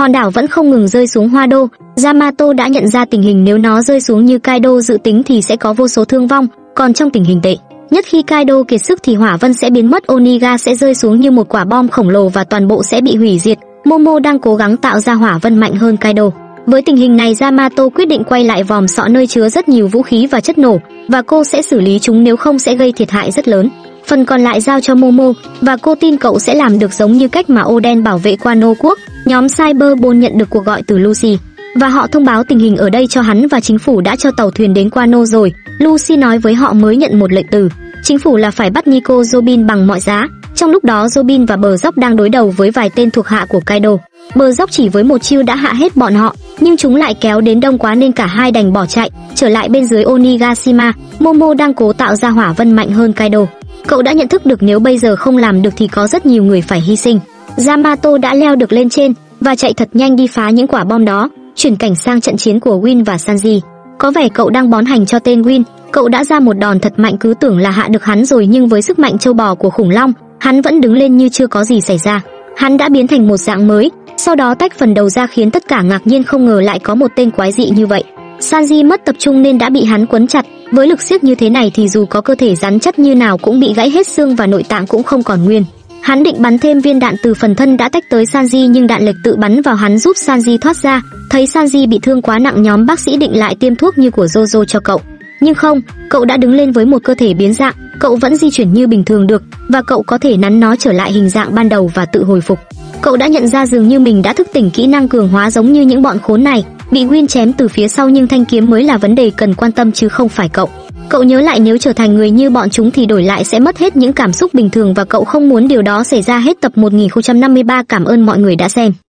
Hòn đảo vẫn không ngừng rơi xuống Hoa Đô. Yamato đã nhận ra tình hình nếu nó rơi xuống như Kaido dự tính thì sẽ có vô số thương vong, còn trong tình hình tệ nhất khi Kaido kiệt sức thì hỏa vân sẽ biến mất, Oniga sẽ rơi xuống như một quả bom khổng lồ và toàn bộ sẽ bị hủy diệt. Momo đang cố gắng tạo ra hỏa vân mạnh hơn Kaido. Với tình hình này, Yamato quyết định quay lại vòm sọ nơi chứa rất nhiều vũ khí và chất nổ, và cô sẽ xử lý chúng, nếu không sẽ gây thiệt hại rất lớn. Phần còn lại giao cho Momo, và cô tin cậu sẽ làm được giống như cách mà Oden bảo vệ Wano quốc. Nhóm Cyberball nhận được cuộc gọi từ Lucy, và họ thông báo tình hình ở đây cho hắn và chính phủ đã cho tàu thuyền đến Wano rồi. Lucy nói với họ mới nhận một lệnh từ chính phủ là phải bắt Nico Robin bằng mọi giá. Trong lúc đó, Robin và Bờ Dốc đang đối đầu với vài tên thuộc hạ của Kaido. Bờ Dốc chỉ với một chiêu đã hạ hết bọn họ, nhưng chúng lại kéo đến đông quá nên cả hai đành bỏ chạy trở lại bên dưới Onigashima. Momo đang cố tạo ra hỏa vân mạnh hơn Kaido. Cậu đã nhận thức được nếu bây giờ không làm được thì có rất nhiều người phải hy sinh. Yamato đã leo được lên trên và chạy thật nhanh đi phá những quả bom đó. Chuyển cảnh sang trận chiến của Win và Sanji. Có vẻ cậu đang bón hành cho tên Win. Cậu đã ra một đòn thật mạnh, cứ tưởng là hạ được hắn rồi, nhưng với sức mạnh châu bò của khủng long, hắn vẫn đứng lên như chưa có gì xảy ra. Hắn đã biến thành một dạng mới, sau đó tách phần đầu ra khiến tất cả ngạc nhiên, không ngờ lại có một tên quái dị như vậy. Sanji mất tập trung nên đã bị hắn quấn chặt. Với lực siết như thế này thì dù có cơ thể rắn chắc như nào cũng bị gãy hết xương và nội tạng cũng không còn nguyên. Hắn định bắn thêm viên đạn từ phần thân đã tách tới Sanji, nhưng đạn lệch tự bắn vào hắn giúp Sanji thoát ra. Thấy Sanji bị thương quá nặng, nhóm bác sĩ định lại tiêm thuốc như của Jojo cho cậu. Nhưng không, cậu đã đứng lên với một cơ thể biến dạng, cậu vẫn di chuyển như bình thường được, và cậu có thể nắn nó trở lại hình dạng ban đầu và tự hồi phục. Cậu đã nhận ra dường như mình đã thức tỉnh kỹ năng cường hóa giống như những bọn khốn này, bị Win chém từ phía sau, nhưng thanh kiếm mới là vấn đề cần quan tâm chứ không phải cậu. Cậu nhớ lại nếu trở thành người như bọn chúng thì đổi lại sẽ mất hết những cảm xúc bình thường, và cậu không muốn điều đó xảy ra. Hết tập 1053. Cảm ơn mọi người đã xem.